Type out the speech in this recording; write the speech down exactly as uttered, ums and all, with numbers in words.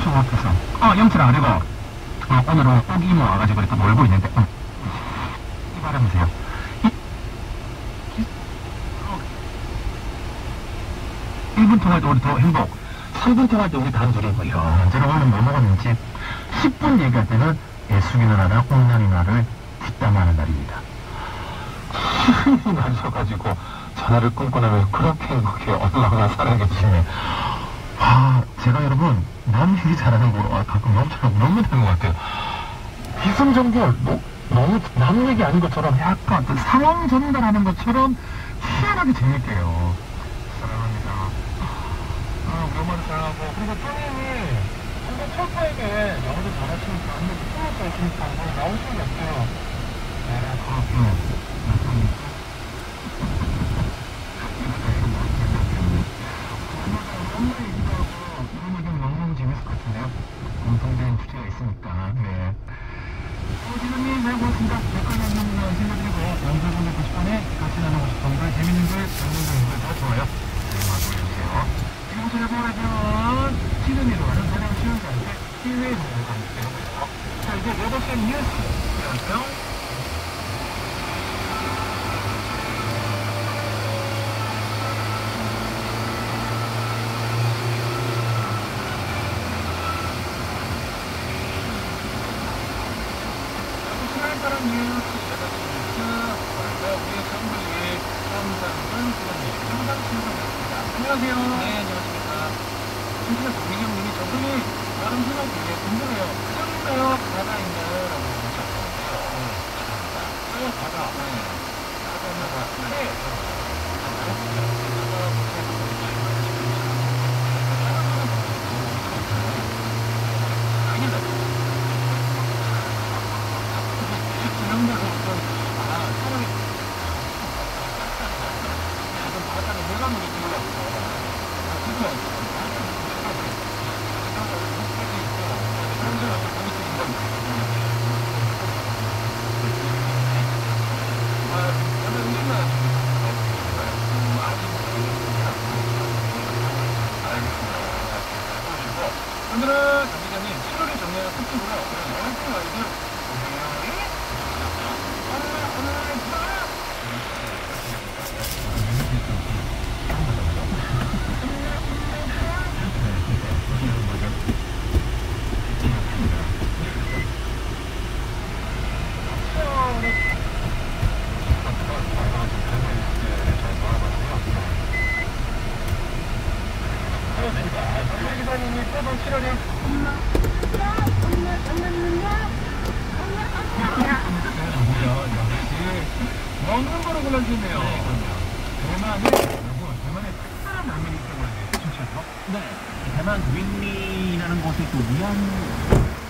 좋았겠어. 어, 영철아, 그리고, 어, 오늘은 오기 이모 와가지고 이렇게 놀고 있는데, 어. 이 바람이세요. 이, 이, 어. 일 분 통화할 때 우리 더 행복. 삼 분 통화할 때 우리 단둘이 뭐 이런저런 오늘 뭐 먹었는지 십 분 얘기할 때는 예숙이 누나랑 온나 누나를 뒷담화하는 날입니다. 힘이 나셔가지고 전화를 끊고 나면 그렇게 행복해 엄마가 살아계시네. 와, 제가 여러분 남 얘기 잘하는 거로 아, 가끔 너무 잘 너무 되는 것 같아요. 기승전결 뭐, 너무 남 얘기 아닌 것처럼 약간 어떤 상황 전달하는 것처럼 희한하게 재밌게요. 사랑합니다. 아, 우리 엄마도 사랑하고 그리고 뚜님이 한번 철파에게 영어도 잘하시니까 한번 풀을 잘하시니까 한번 나오시는 게 없어요. 네, 그렇군요. 엄마 얘기도 하고 그런 얘기는 너무너무 재밌을 것 같은데요. 공통된 주제가 있으니까. 네. 어, 지금님 잘 고맙습니다. 여기까지 한번 생각드리고 영상분들 게시판에 같이 나누고 싶은 글, 재밌는 글, 재밌는 글들 다 좋아요. 네, 많이 올려주세요. 이곳을 보면 시드니로 가는 사냥 수영장인데 시외 동호가 있고요. 자, 이제 여덟 시 뉴스 안녕. 사람 뉴스, 여덟 시 뉴스, 오늘도 우리 정부의 정상근 수장님, 정상 신청했습니다. 안녕하세요. 네, 안녕하십니까. 진짜 고민형님이 저분이 다른 생각 되게 궁금해요. 그정도요 바다 있나요? 라고 물어보셨거든요. 네, 바다. 네. 바다 있는 것 같은데, 오늘은 장기자님 칠월에 정리한 특집으로 여행 아이들 기사님이 세번 칠월에 엄마 엄마 엄마 먹는 거로 골라주네요. 대만에 대만에 특별한 라면이 있다고 하네요. 진짜요? 네. 대만 윈미라는 곳에 또 위안